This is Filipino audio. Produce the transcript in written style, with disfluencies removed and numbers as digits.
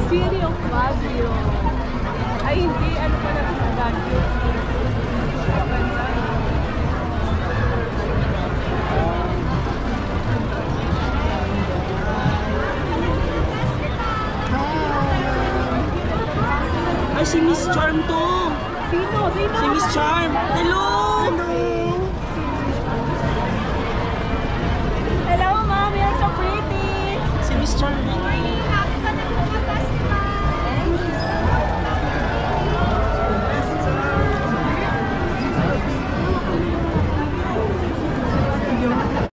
City of Baguio. Ay, hindi. Ano pala sa Baguio? Ganda. Ay, si Miss Charm to. Sino? Sino? Si Miss Charm. Hello! Hello, mom. You're so pretty. Si Miss Charm.